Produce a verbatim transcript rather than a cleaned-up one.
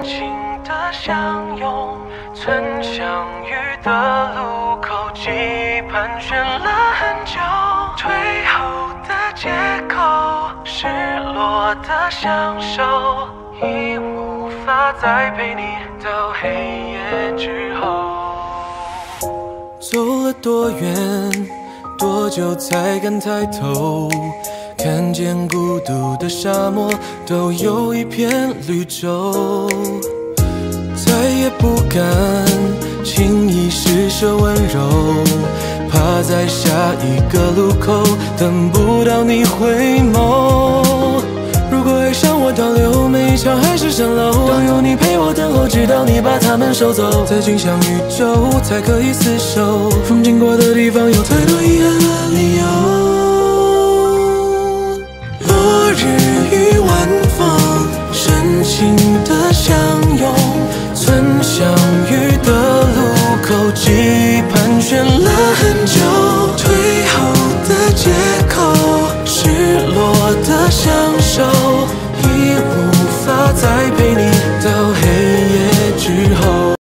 情的相拥，曾相遇的路口，记忆盘旋了很久，退后的借口，失落的相守，已无法再陪你到黑夜之后。走了多远，多久才敢抬头？看见孤独的沙漠，都有一片绿洲。再也不敢轻易施舍温柔，怕在下一个路口等不到你回眸。如果爱上我倒流，每一场海市蜃楼，都有你陪我等候，直到你把它们收走。在镜像宇宙才可以厮守，风经过的地方有太多遗憾和理由。落日与晚风，深情的相拥，曾相遇的路口，记忆盘旋了很久，退后的借口，失落的相守。